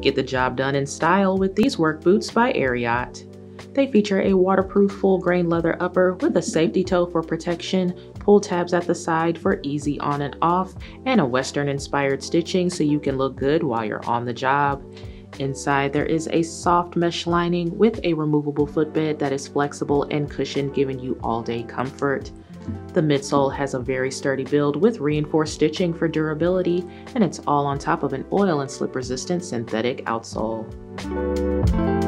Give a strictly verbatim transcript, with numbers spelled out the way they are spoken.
Get the job done in style with these work boots by Ariat. They feature a waterproof full-grain leather upper with a safety toe for protection, pull tabs at the side for easy on and off, and a Western-inspired stitching so you can look good while you're on the job. Inside, there is a soft mesh lining with a removable footbed that is flexible and cushioned, giving you all-day comfort. The midsole has a very sturdy build with reinforced stitching for durability, and it's all on top of an oil and slip-resistant synthetic outsole.